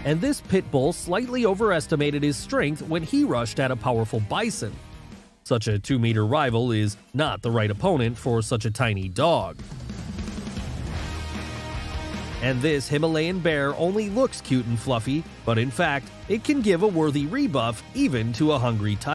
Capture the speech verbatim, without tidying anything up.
and this pit bull slightly overestimated his strength when he rushed at a powerful bison. Such a two-meter rival is not the right opponent for such a tiny dog. And this Himalayan bear only looks cute and fluffy, but in fact, it can give a worthy rebuff even to a hungry tiger.